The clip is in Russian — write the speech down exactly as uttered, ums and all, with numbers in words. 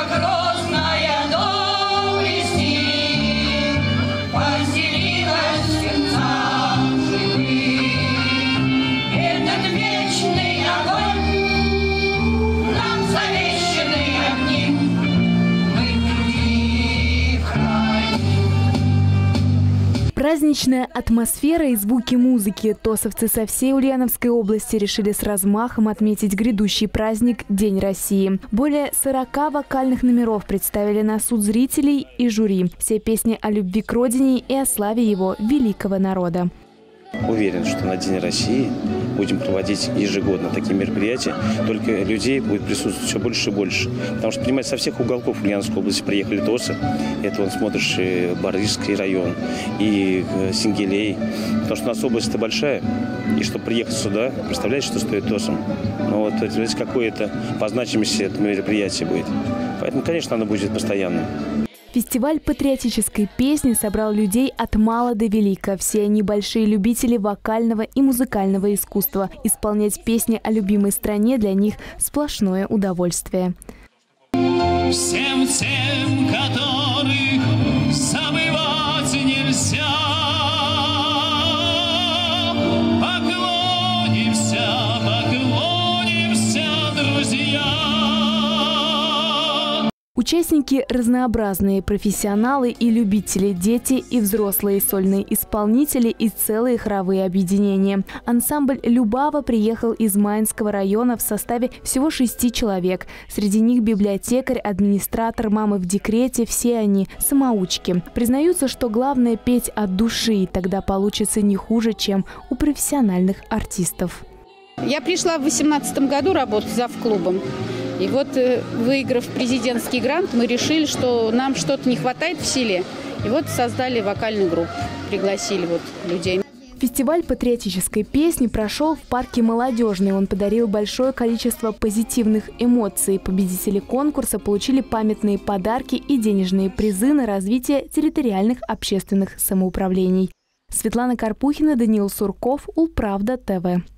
Праздничная атмосфера и звуки музыки. Тосовцы со всей Ульяновской области решили с размахом отметить грядущий праздник День России. Более сорока вокальных номеров представили на суд зрителей и жюри. Все песни о любви к родине и о славе его великого народа. Уверен, что на День России будем проводить ежегодно такие мероприятия, только людей будет присутствовать все больше и больше. Потому что, понимаете, со всех уголков Ульяновской области приехали тосы. Это, вон, смотришь, и Борисский район, и Сингелей. Потому что у нас область-то большая, и чтобы приехать сюда, представляете, что стоит тосом? Ну вот, это какое-то по значимости это мероприятие будет. Поэтому, конечно, оно будет постоянным. Фестиваль патриотической песни собрал людей от мала до велика. Все они большие любители вокального и музыкального искусства. Исполнять песни о любимой стране для них сплошное удовольствие. Всем тем, которых забывать нельзя, поклонимся, поклонимся, друзья. Участники разнообразные, профессионалы и любители, дети и взрослые, сольные исполнители и целые хоровые объединения. Ансамбль «Любава» приехал из Маинского района в составе всего шести человек. Среди них библиотекарь, администратор, мамы в декрете, все они самоучки. Признаются, что главное – петь от души, тогда получится не хуже, чем у профессиональных артистов. Я пришла в восемнадцатом году работать завклубом. И вот, выиграв президентский грант, мы решили, что нам что-то не хватает в селе. И вот создали вокальную группу, пригласили вот людей. Фестиваль патриотической песни прошел в парке «Молодежный». Он подарил большое количество позитивных эмоций. Победители конкурса получили памятные подарки и денежные призы на развитие территориальных общественных самоуправлений. Светлана Карпухина, Даниил Сурков, Улправда ТВ.